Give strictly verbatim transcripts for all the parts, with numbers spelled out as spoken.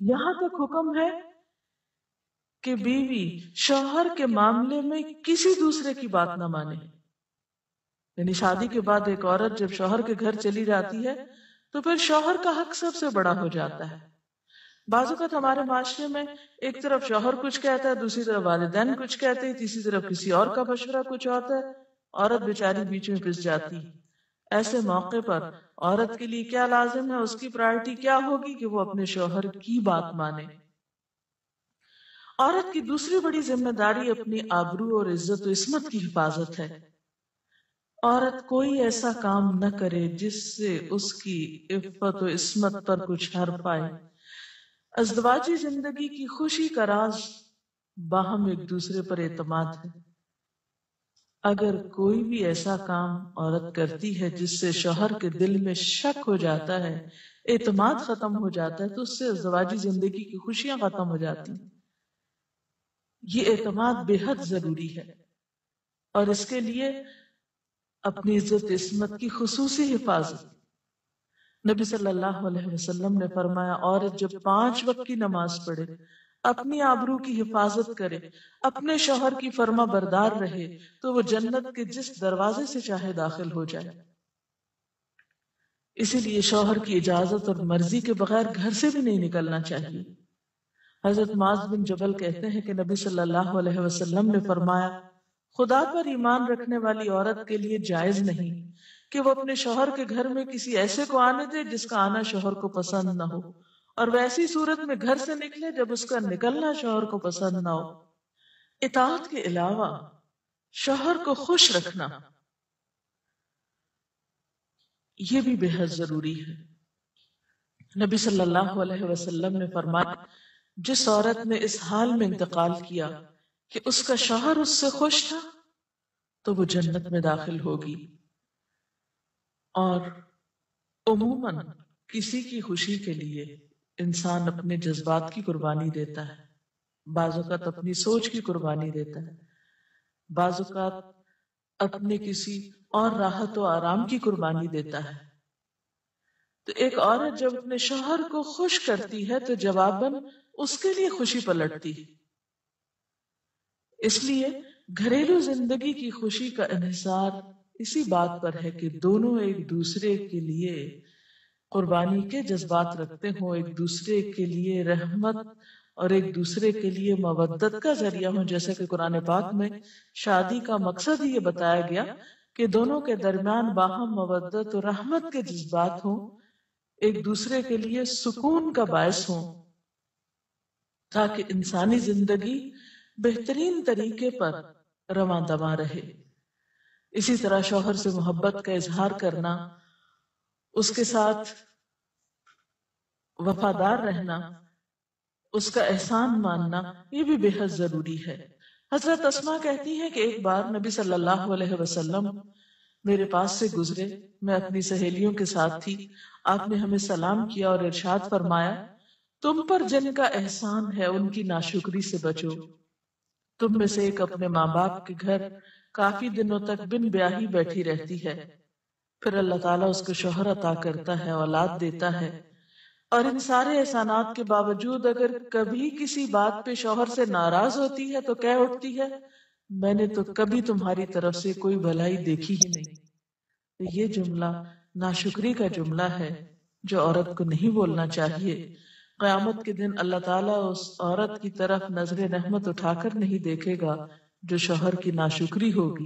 یہاں تک حکم ہے کہ بیوی شوہر کے معاملے میں کسی دوسرے کی بات نہ مانے. یعنی شادی کے بعد ایک عورت جب شوہر کے گھر چلی جاتی ہے تو پھر شوہر کا حق سب سے بڑا ہو جاتا ہے. بعض اوقات ہمارے معاشرے میں ایک طرف شوہر کچھ کہتا ہے، دوسری طرف والدین کچھ کہتے ہیں، تیسری طرف کسی اور کا مشورہ کچھ ہوتا ہے، عورت بیچاری بیچ میں پھنس جاتی ہے. ایسے موقع پر عورت کے لیے کیا لازم ہے، اس کی پرائرٹی کیا ہوگی کہ وہ اپنے شوہر کی بات مانے. عورت کی دوسری بڑی ذمہ داری اپنی آبرو اور عزت و عصمت کی حفاظت ہے. عورت کوئی ایسا کام نہ کرے جس سے اس کی عفت و عصمت پر کچھ حر پائے. ازدواجی زندگی کی خوشی کا راز باہم ایک دوسرے پر اعتماد ہے. اگر کوئی بھی ایسا کام عورت کرتی ہے جس سے شوہر کے دل میں شک ہو جاتا ہے، اعتماد ختم ہو جاتا ہے، تو اس سے ازدواجی زندگی کی خوشیاں ختم ہو جاتی ہیں. یہ اعتماد بے حد ضروری ہے اور اس کے لیے اپنی عزت عصمت کی خصوصی حفاظت. نبی صلی اللہ علیہ وسلم نے فرمایا، عورت جب پانچ وقت کی نماز پڑھے، اپنی آبرو کی حفاظت کرے، اپنے شوہر کی فرما بردار رہے، تو وہ جنت کے جس دروازے سے چاہے داخل ہو جائے. اسی لیے شوہر کی اجازت اور مرضی کے بغیر گھر سے بھی نہیں نکلنا چاہیے. حضرت معاذ بن جبل کہتے ہیں کہ نبی صلی اللہ علیہ وسلم نے فرمایا، خدا پر ایمان رکھنے والی عورت کے لیے جائز نہیں کہ وہ اپنے شوہر کے گھر میں کسی ایسے کو آنے دے جس کا آنا شوہر کو پسند نہ ہو، اور ویسی صورت میں گھر سے نکلے جب اس کا نکلنا شوہر کو پسند نہ ہو. اطاعت کے علاوہ شوہر کو خوش رکھنا یہ بھی بے حد ضروری ہے. نبی صلی اللہ علیہ وسلم نے فرمایا، جس عورت نے اس حال میں انتقال کیا کہ اس کا شوہر اس سے خوش تھا تو وہ جنت میں داخل ہوگی. اور عموماً کسی کی خوشی کے لیے انسان اپنے جذبات کی قربانی دیتا ہے، بعض اوقات اپنی سوچ کی قربانی دیتا ہے، بعض اوقات اپنے کسی اور راحت و آرام کی قربانی دیتا ہے. تو ایک عورت جب اپنے شوہر کو خوش کرتی ہے تو جواباً اس کے لیے خوشی پلٹتی ہے. اس لیے گھریلو زندگی کی خوشی کا انحصار اسی بات پر ہے کہ دونوں ایک دوسرے کے لیے قربانی کے جذبات رکھتے ہوں، ایک دوسرے کے لیے رحمت اور ایک دوسرے کے لیے مودت کا ذریعہ ہوں. جیسے کہ قرآن پاک میں شادی کا مقصد یہ بتایا گیا کہ دونوں کے درمیان باہم مودت اور رحمت کے جذبات ہوں، ایک دوسرے کے لیے سکون کا باعث ہوں، تاکہ انسانی زندگی بہترین طریقے پر رواں دواں رہے. اسی طرح شوہر سے محبت کا اظہار کرنا، اس کے ساتھ وفادار رہنا، اس کا احسان ماننا، یہ بھی بے حد ضروری ہے. حضرت اسماء کہتی ہیں کہ ایک بار نبی صلی اللہ علیہ وسلم میرے پاس سے گزرے، میں اپنی سہیلیوں کے ساتھ تھی. آپ نے ہمیں سلام کیا اور ارشاد فرمایا، تم پر جن کا احسان ہے ان کی ناشکری سے بچو. تم میں سے ایک اپنے ماں باپ کے گھر کافی دنوں تک بن بیاہی بیٹھی رہتی ہے، پھر اللہ تعالیٰ اس کو شوہر عطا کرتا ہے، اولاد دیتا ہے، اور ان سارے احسانات کے باوجود اگر کبھی کسی بات پہ شوہر سے ناراض ہوتی ہے تو کہہ اٹھتی ہے، میں نے تو کبھی تمہاری طرف سے کوئی بھلائی دیکھی ہی نہیں. تو یہ جملہ ناشکری کا جملہ ہے جو عورت کو نہیں بولنا چاہیے. قیامت کے دن اللہ تعالیٰ اس عورت کی طرف نظر رحمت اٹھا کر نہیں دیکھے گا جو شوہر کی ناشکری ہوگی.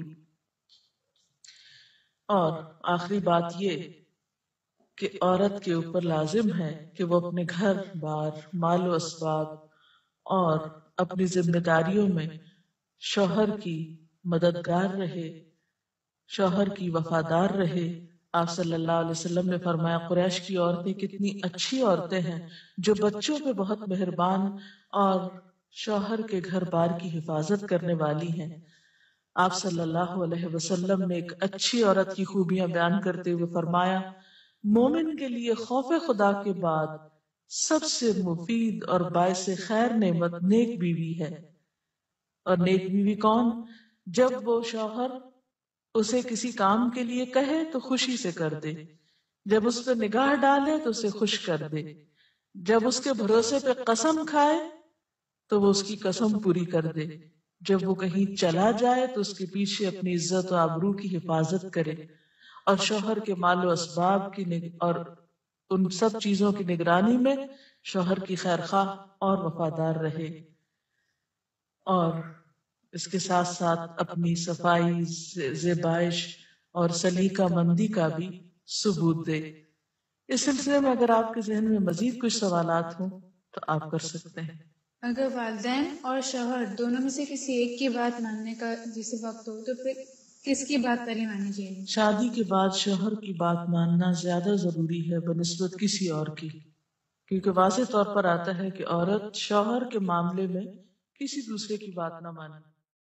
اور آخری بات یہ کہ عورت کے اوپر لازم ہے کہ وہ اپنے گھر بار، مال و اسباب اور اپنی ذمہ داریوں میں شوہر کی مددگار رہے، شوہر کی وفادار رہے. آپ صلی اللہ علیہ وسلم نے فرمایا، قریش کی عورتیں کتنی اچھی عورتیں ہیں جو بچوں پہ بہت مہربان اور شوہر کے گھر بار کی حفاظت کرنے والی ہیں. آپ صلی اللہ علیہ وسلم نے ایک اچھی عورت کی خوبیاں بیان کرتے ہوئے فرمایا، مومن کے لیے خوف خدا کے بعد سب سے مفید اور باعث خیر نعمت نیک بیوی ہے. اور نیک بیوی کون؟ جب وہ شوہر اسے کسی کام کے لیے کہے تو خوشی سے کر دے، جب اس پہ نگاہ ڈالے تو اسے خوش کر دے، جب اس کے بھروسے پہ قسم کھائے تو وہ اس کی قسم پوری کر دے، جب وہ کہیں چلا جائے تو اس کے پیچھے اپنی عزت و آبرو کی حفاظت کرے، اور شوہر کے مال و اسباب کی نگ... اور ان سب چیزوں کی نگرانی میں شوہر کی خیر خواہ اور وفادار رہے، اور اس کے ساتھ ساتھ اپنی صفائی، زیبائش اور سلیقہ مندی کا بھی ثبوت دے۔ اس سلسلے میں اگر آپ کے ذہن میں مزید کچھ سوالات ہوں تو آپ کر سکتے ہیں۔ اگر والدین اور شوہر دونوں میں سے کسی ایک کی بات ماننے کا جسے وقت ہو تو پھر کس کی بات پہلے مانی چاہیے؟ شادی کے بعد شوہر کی بات ماننا زیادہ ضروری ہے بنسبت کسی اور کی، کیونکہ واضح طور پر آتا ہے کہ عورت شوہر کے معاملے میں کسی دوسرے کی بات نہ مانے۔